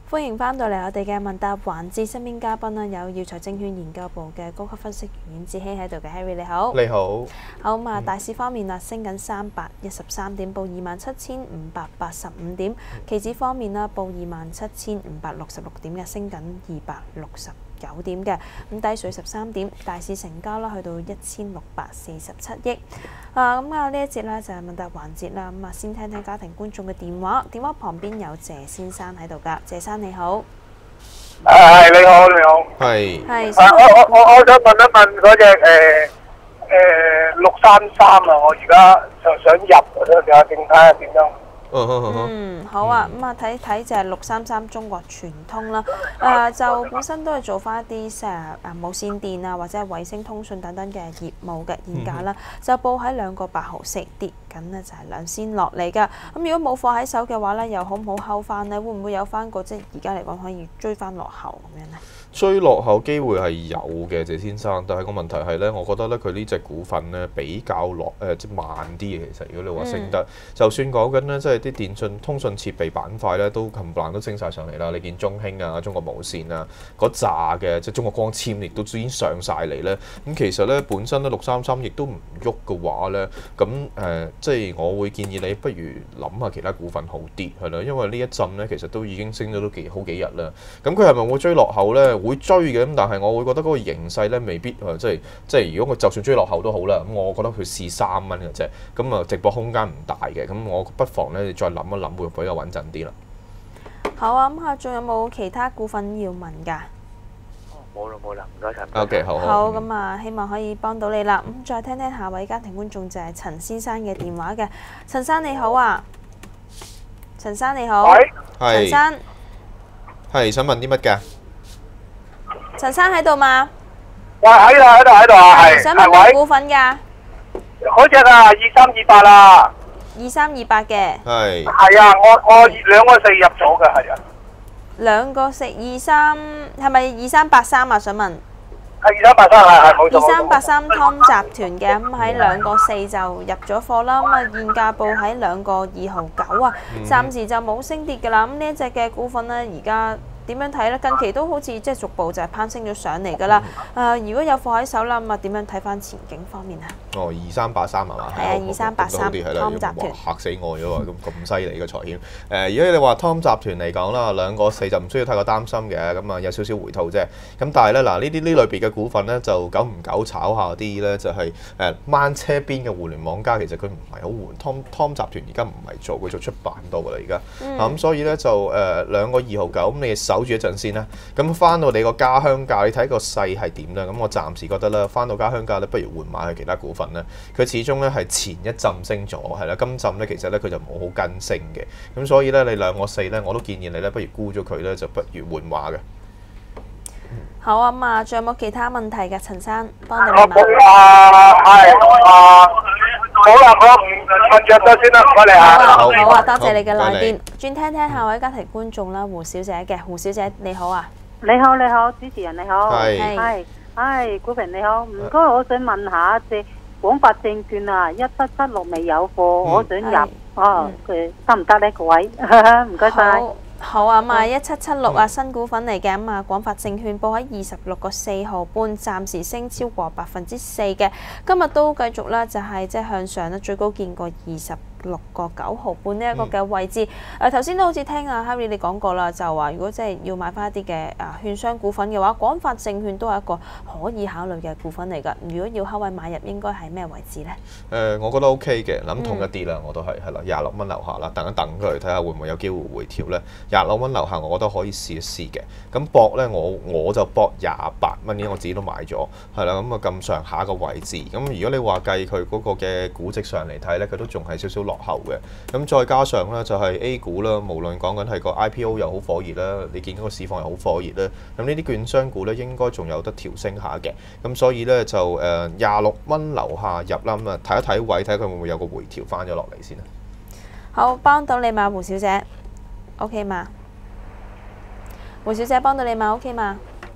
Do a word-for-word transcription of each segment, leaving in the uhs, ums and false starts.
歡迎翻到嚟我哋嘅問答環節，身邊嘉賓啦有耀才證券研究部嘅高級分析員阮志希喺度嘅 Harry 你好。 你好。 好咁啊，大市方面啊，升緊三百一十三點，報二萬七千五百八十五點。期指方面啦，報二萬七千五百六十六點嘅，升緊二百六十九點嘅，咁低水十三點。大市成交啦，去到一千六百四十七億。啊，咁啊呢一節咧就係問答環節啦。咁啊，先聽聽家庭觀眾嘅電話。電話旁邊有謝先生喺度㗎，謝生你好。 係你好，你好。 係。 係。 啊，我我我我想問一問嗰隻誒誒六三三啊，我而家就想入，想睇下點睇下點樣。 嗯，好啊，咁啊睇睇就係六三三中國傳通啦，誒就本身都係做翻一啲誒誒無線電啊或者係衛星通訊等等嘅業務嘅現價啦，就報喺兩個八毫四，跌緊呢就係兩仙落嚟㗎。咁如果冇貨喺手嘅話咧，又好唔好睺翻呢？會唔會有翻個即係而家嚟講可以追翻落後咁樣呢？ 追落後機會係有嘅，謝先生，但係個問題係咧，我覺得咧佢呢隻股份咧比較落誒即係慢啲嘅。其實如果你話升得，嗯、就算講緊咧，即係啲電訊通訊設備板塊咧，都冚唪唥都升晒上嚟啦。你見中興啊、中國無線啊嗰扎嘅，即係中國光纖亦都已經上晒嚟咧。咁其實咧本身咧六三三亦都唔喐嘅話咧，咁誒、呃、即係我會建議你不如諗下其他股份好啲係啦，因為呢一陣咧其實都已經升咗都幾好幾日啦。咁佢係咪會追落後咧？會追嘅，咁但係我會覺得嗰個形勢咧未必誒，即係即係如果我就算追落後都好啦，咁我覺得佢試三蚊嘅啫，咁啊直播空間唔大嘅，咁我不妨咧你再諗一諗會比較穩陣啲啦。 好啊，咁下仲有冇其他股份要問㗎？ 冇啦冇啦，唔該晒。 O K 好。 好，咁啊，希望可以幫到你啦。咁再聽聽下位家庭觀眾就係陳先生嘅電話嘅，陳生你好啊，陳生你好， 喂， 陳生， 係想問啲乜㗎？ 陳生喺度嘛？ 喂，喺度喺度喺度啊，係。 想問咩股份㗎？ 嗰隻啊，二三二八啦。 二三二八嘅。 係。 係啊，我我兩個四入咗嘅，係啊。 兩個四二三係咪二三八三啊？想問。 係二三八三係係冇錯。 二三八三 Tom 集團嘅，咁喺兩個四就入咗貨啦。咁啊現價報喺兩個二毫九啊，暫時就冇升跌㗎啦。咁呢一隻嘅股份咧，而家點樣睇咧？近期都好似即係逐步就係攀升咗上嚟㗎啦。誒、呃，如果有貨喺手啦，咁啊點樣睇翻前景方面啊？ 哦，二三八三係嘛？ 係啊，二三八三 Tom 集團嚇死我咗喎！咁咁犀利嘅財險。誒、呃，如果你話 Tom 集團嚟講啦，兩個四就唔需要太過擔心嘅，咁啊有少少回吐啫。咁但係咧嗱，呢啲呢類別嘅股份咧，就久唔久炒下啲咧，就係誒掹車邊嘅互聯網加，其實佢唔係好換。Tom Tom 集團而家唔係做，佢做出版多㗎啦而家。咁、嗯啊、所以咧就誒、呃、兩個二毫九，咁你守住一陣先啦。咁翻到你個家鄉價，你睇個勢係點咧？咁我暫時覺得咧，翻到家鄉價咧，不如換買去其他股份咧。佢始終咧係前一陣升咗，係啦，今陣咧其實咧佢就冇好跟升嘅。咁所以咧，你兩個四咧，我都建議你咧，不如沽咗佢咧，就不如換馬嘅。 好啊嘛，仲有冇其他問題嘅？陳生幫你問。 啊，係啊，好啦，我問着咗先啦，唔該你啊。 好啊，多謝你嘅來電。轉聽聽下位家庭觀眾啦，胡小姐嘅，胡小姐你好啊。 你好，你好，主持人你好。 係。 係。唉，股評你好，唔該，我想問下隻廣發證券啊，一七七六未有貨，我想入，哦，佢得唔得呢個位？唔該晒。 好啊，咁啊一七七六啊，新股份嚟嘅，咁啊廣發證券報喺二十六個四毫半，暫時升超過百分之四嘅，今日都繼續啦，就係即係向上咧，最高見過二十六個九毫半呢一個嘅位置。誒頭先都好似聽阿 Harry 你講過啦，就話如果即係要買翻一啲嘅啊券商股份嘅話，廣發證券都係一個可以考慮嘅股份嚟㗎。如果要考位買入，應該係咩位置呢？ 誒、呃，我覺得 OK 嘅，諗痛一啲啦，我都係係啦，廿六蚊樓下啦，等一等佢睇下會唔會有機會回調咧。廿六蚊樓下，我覺得可以試一試嘅。咁搏咧，我我就搏廿八蚊嘅，我自己都買咗，係啦。咁啊咁上下個位置。咁如果你話計佢嗰個嘅估值上嚟睇咧，佢都仲係少少落後嘅。咁再加上咧，就係 A 股啦，無論講緊係個 I P O 又好火熱啦，你見到個市況又好火熱啦。咁呢啲券商股咧，應該仲有得調升下嘅。咁所以咧就誒廿六蚊樓下入啦。咁啊睇一睇位，睇下佢會唔會有個回調翻咗落嚟先啊。 好，幫到你嘛，胡小姐 ，OK 嘛？胡小姐幫到你嘛 ？OK 嘛？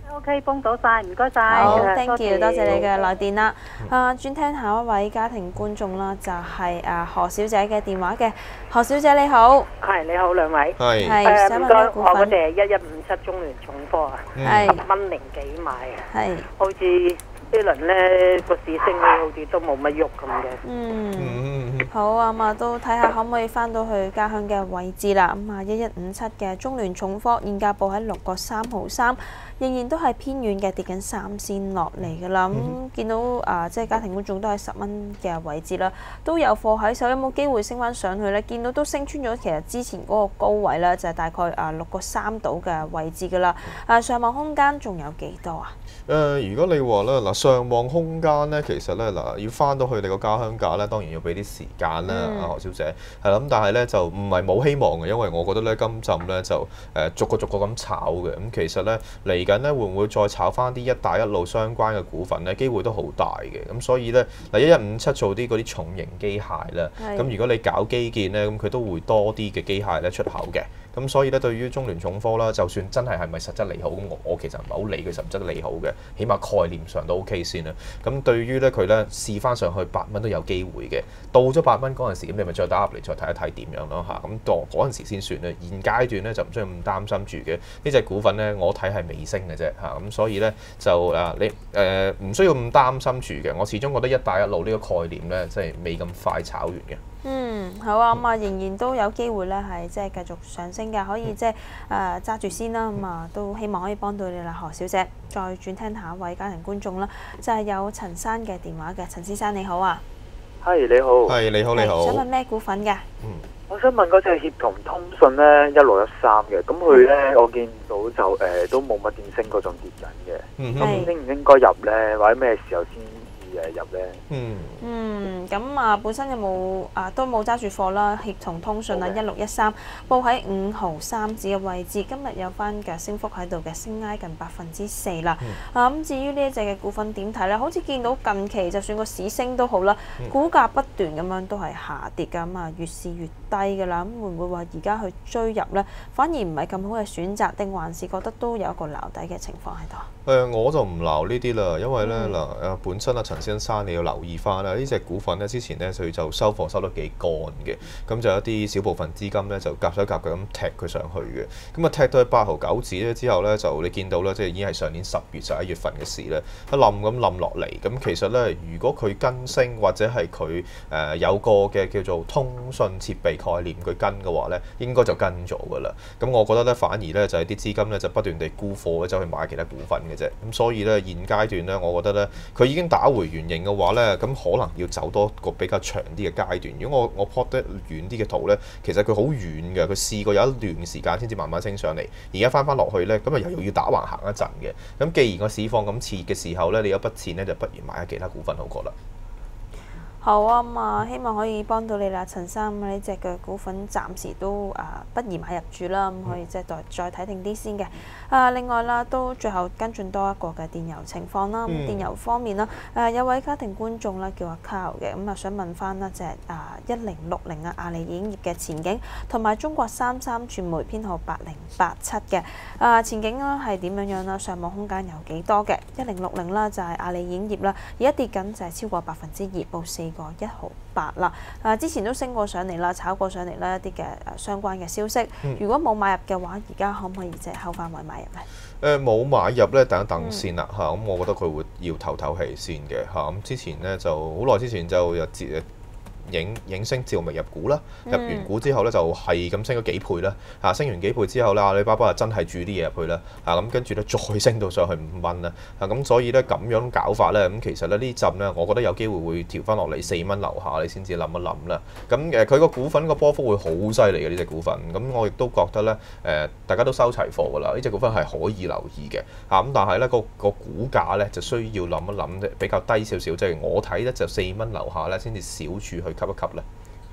O K， 幫到晒，唔該晒。 好誒 ，thank you，多謝你嘅來電啦。 嗯啊，轉聽下一位家庭觀眾啦，就係啊何小姐嘅電話嘅。何小姐你好， 係你好，兩位。 係係誒想問唔該，我嗰咩股份？ 隻一一五七中聯重科啊， 係十蚊零幾買啊， 係好似呢輪咧個市升咧，好似都冇乜喐咁嘅。 嗯。 嗯好啊，咁啊都睇下可唔可以翻到去家鄉嘅位置啦。咁啊，一一五七嘅中聯重科現價報喺六個三毫三，仍然都係偏遠嘅，跌緊三仙落嚟㗎啦。咁、嗯、見到啊，即係家庭觀眾都係十蚊嘅位置啦，都有貨喺手，有冇機會升翻上去呢？見到都升穿咗其實之前嗰個高位啦，就係、是、大概啊六個三度嘅位置㗎啦。啊，上網空間仲有幾多啊？ 誒、呃，如果你話咧嗱，上望空間咧，其實咧嗱，要翻到去你個家鄉價咧，當然要俾啲時間啦，阿、 嗯、 何小姐係啦。咁但係咧就唔係冇希望嘅，因為我覺得咧今陣咧就誒、呃、逐個逐個咁炒嘅。咁其實咧嚟緊咧會唔會再炒翻啲一帶一路相關嘅股份咧？機會都好大嘅。咁所以咧嗱，一一五七做啲嗰啲重型機械啦，咁是如果你搞基建咧，咁佢都會多啲嘅機械咧出口嘅。咁所以咧，對於中聯重科啦，就算真係係咪實質利好，咁我我其實唔係好理佢實質利好嘅，起碼概念上都 OK 先啦。咁對於咧佢咧試翻上去八蚊都有機會嘅，到咗八蚊嗰陣時，咁你咪再打入嚟再睇一睇點樣咯嚇。咁到嗰陣時先算啦。現階段咧就唔需要咁擔心住嘅。呢隻股份咧我睇係微升嘅啫嚇。咁所以咧就啊你誒唔、呃、需要咁擔心住嘅。我始終覺得一帶一路呢個概念咧，即係未咁快炒完嘅。 嗯，好啊，咁、嗯、啊仍然都有機會咧，係即係繼續上升嘅，可以即係誒揸住先啦。咁、嗯、啊都希望可以幫到你啦，何小姐。再轉聽下一位家庭觀眾啦，就係、是、有陳生嘅電話嘅，陳先生你好啊。 係你好。 係你好你好。 想問咩股份㗎？ 嗯， 我想問嗰隻協同通訊咧，一六一三嘅，咁佢咧我見到就誒、呃、都冇乜點升嗰種跌緊嘅，咁、 嗯、 應唔應該入咧，或者咩時候先？誒入咧， 嗯嗯，咁啊本身有冇啊都冇揸住貨啦，協同通訊啊一六一三報喺五毫三子嘅位置，今日有翻嘅升幅喺度嘅，升挨近百分之四啦。嗯、啊咁至於呢一隻嘅股份點睇咧？好似見到近期就算個市升都好啦，嗯、股價不斷咁樣都係下跌㗎，咁啊越試越低㗎啦。咁會唔會話而家去追入咧，反而唔係咁好嘅選擇，定還是覺得都有一個撈底嘅情況喺度？ 誒、呃、我就唔撈呢啲啦，因為咧嗱誒本身啊陳先生你要留意翻啦，呢隻股份咧之前咧佢就收貨收得幾乾嘅，咁就有一啲小部分資金咧就夾手夾腳咁踢佢上去嘅，咁啊踢到去八毫九子咧之後咧就你見到咧即係已經係上年十月十一月份嘅事咧，一冧咁冧落嚟，咁其實咧如果佢跟升或者係佢誒有個嘅叫做通訊設備概念佢跟嘅話咧，應該就跟咗㗎啦。咁我覺得咧反而咧就係啲資金咧就不斷地沽貨咧走去買其他股份嘅。咁所以咧，現階段咧，我覺得咧，佢已經打回原形嘅話咧，咁可能要走多個比較長啲嘅階段。如果我我 plot 得遠啲嘅圖咧，其實佢好遠嘅，佢試過有一段時間先至慢慢升上嚟，而家翻翻落去咧，咁啊又要打橫行一陣嘅。咁既然個市況咁切嘅時候咧，你有筆錢咧，就不如買下其他股份好過啦。 好啊嘛，希望可以幫到你啦，陳生。呢隻嘅股份暫時都啊不宜買入住啦，咁可以即係再再睇定啲先嘅。啊，另外啦，都最後跟進多一個嘅電郵情況啦。咁、嗯、電郵方面啦，誒有位家庭觀眾啦叫阿 Carl 嘅，咁啊想問翻一隻啊一零六零啊阿里影業嘅前景，同埋中國三三傳媒編號八零八七嘅啊前景啦係點樣樣啦？上網空間有幾多嘅？一零六零啦就係阿里影業啦，而家跌緊就係超過百分之二，報四個一毫八啦。啊，之前都升過上嚟啦，炒過上嚟啦一啲嘅誒相關嘅消息。嗯、如果冇買入嘅話，而家可唔可以即係後翻位買入咧？誒冇、呃、買入咧，等一等先啦嚇。咁、嗯嗯、我覺得佢會要唞唞氣先嘅嚇。咁、嗯、之前咧就好耐之前就有接。影影星照未入股啦，入完股之後咧就係咁升咗幾倍啦，嚇升完幾倍之後咧，阿里巴巴就真係注啲嘢入去啦，嚇咁跟住咧再升到上去五蚊啦，嚇咁所以咧咁樣搞法咧，咁其實咧呢陣咧，我覺得有機會會調翻落嚟四蚊樓下，你先至諗一諗啦。咁誒佢個股份個波幅會好犀利嘅呢隻股份，咁我亦都覺得咧誒、呃、大家都收齊貨㗎啦，呢隻股份係可以留意嘅，嚇咁但係咧個個股價咧就需要諗一諗比較低少少，即係我睇咧就四蚊樓下咧先至小處去。吸一吸咧，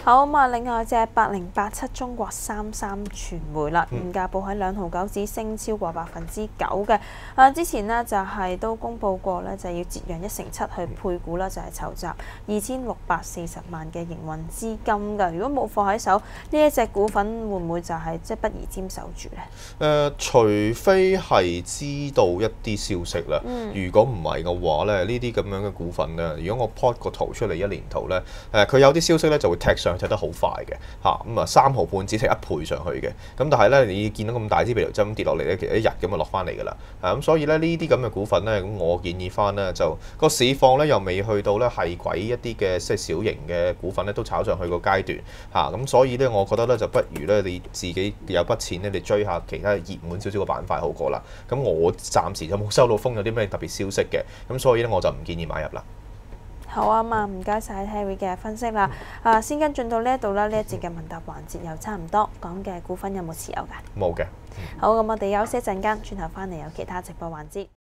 好咁啊，另外隻八零八七中國三三傳媒啦， 嗯現價報喺兩毫九子，升超過百分之九嘅。啊，之前呢就係、是、都公佈過咧，就要折讓一成七去配股啦，就係、是、籌集二千六百四十萬嘅營運資金㗎。如果冇貨喺手，呢一隻股份會唔會就係即係不宜沾手住咧？ 誒、呃，除非係知道一啲消息啦。 嗯、 如果唔係嘅話咧，呢啲咁樣嘅股份咧，如果我 plot 個圖出嚟一年圖咧，誒、呃，佢有啲消息咧就會踢上踢得好快嘅嚇，咁啊三毫半只踢一倍上去嘅。咁但係咧，你見到咁大支鼻頭針跌落嚟咧，其實一日咁就落翻嚟㗎啦。啊，咁所以咧呢啲咁嘅股份咧，咁我建議翻咧就個市況咧又未去到咧係鬼一啲嘅即係小型嘅股份咧都炒上去個階段嚇，咁、啊、所以咧我覺得咧就不如咧你自己有筆錢咧，你追下其他熱門少少嘅板塊好過啦。咁我暫時就冇收到風有啲咩特別消息嘅，咁所以咧我就唔建議買入啦。 好啊嘛，唔該晒 Harry 嘅分析啦。啊，先跟進到呢一度啦，呢一節嘅問答環節又差唔多，講嘅股份有冇持有㗎？ 冇嘅。 好，咁我哋休息一陣間，轉頭翻嚟有其他直播環節。